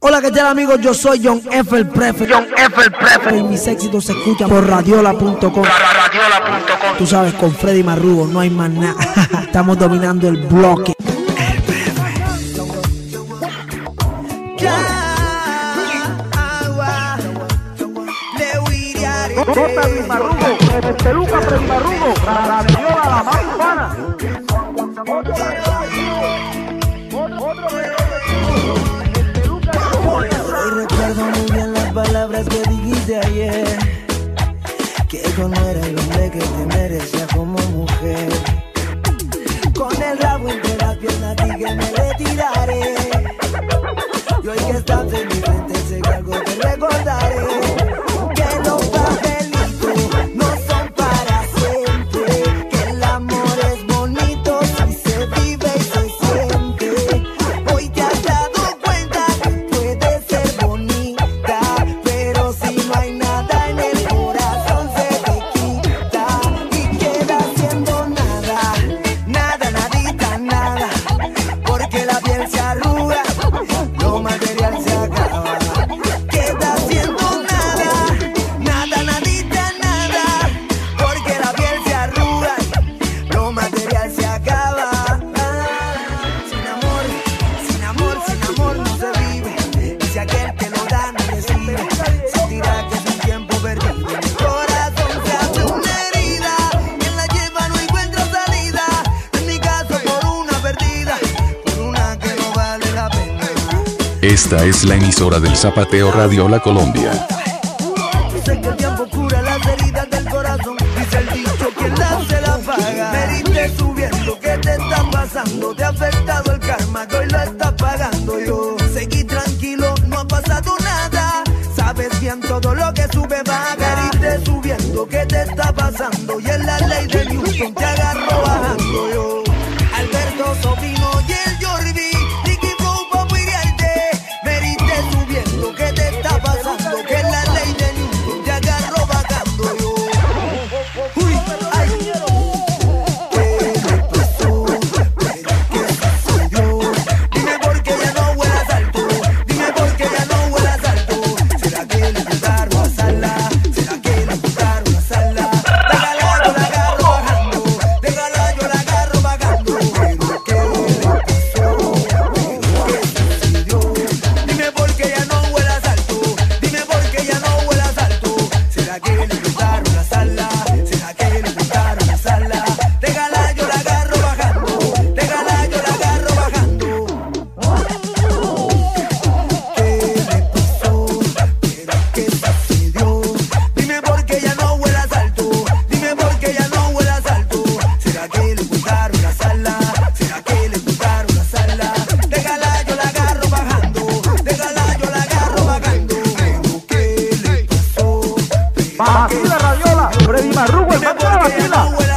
Hola, ¿qué tal, amigos? Yo soy John F. el Prefe. Y mis éxitos se escuchan por radiola.com. Tú sabes, con Freddy Marrugo no hay más nada. Estamos dominando el bloque. Freddy Marrugo, Peluca Freddy Marrugo, radiola la más hispana. Hoy recuerdo muy bien las palabras que dijiste ayer, que yo no era el hombre que te merecía como mujer. Con el rabo entre las piernas a ti que me retiraré, y hoy que estás en mi frente sé que algo te recordaré. Que los papelitos no son para siempre, que el amor es bonito si se vive y se siente. Hoy te has dado cuenta que puede ser bonita, pero si no hay nada en el corazón se te quita y queda siendo nada, nada, nadita, nada, porque la piel se arruga, lo material se acaba. Queda siendo nada, nada, nadita, nada, porque la piel se arruga, lo material se acaba. Sin amor, sin amor, sin amor no se vive, y si aquel que lo da no recibe, sentirá que es un tiempo perdido. Mi corazón se hace una herida, quien la lleva no encuentra salida, en mi caso por una perdida, por una que no vale la pena. Esta es la emisora del Zapateo Radiola Colombia. Dicen que el tiempo cura las heridas del corazón, dice el dicho, quien la hace la paga. Me irte subiendo, ¿qué te está pasando? Te ha afectado el karma, que hoy lo está pagando yo. Seguí tranquilo, no ha pasado nada, sabes bien todo lo que sube baja. Me irte subiendo, ¿qué te está pasando? Y en la ley de Newton te agarro bajando yo. Alberto Sofino y el Jordi, Nicky Flow, Papo y Riarte. Me irte subiendo, ¿qué te está pasando? Que en la ley de Newton te agarro bajando yo. Uy, ay, ¿qué me pasó? ¿Qué sucedió? Dime por qué ya no huelas alto, dime por qué ya no huelas alto. ¿Será que le gustaron a Sala? ¿Será que le gustaron a Sala? Déjala, yo la agarro bajando, déjala, yo la agarro bajando. ¿Pero qué le pasó? ¿Pero qué sucedió? Dime por qué ya no huelas alto, dime por qué ya no huelas alto. ¿Será que le gustaron a Sala? ¿Será que le gustaron a Sala? Déjala, yo la agarro bajando, déjala, yo la agarro bajando. ¿Qué le pasó? ¿Pero qué sucedió? Dime por qué ya no huelas alto, dime por qué ya no huelas alto. ¿Será que le gustaron a Sala? ¿Será que le gustaron a Sala? Déjala, yo la agarro bajando, déjala, yo la agarro bajando. ¿Pero qué le pasó? ¿Pero qué Vacila radiola, Freddy Marrugo, el Dime más de la por qué ya no vacila. huelas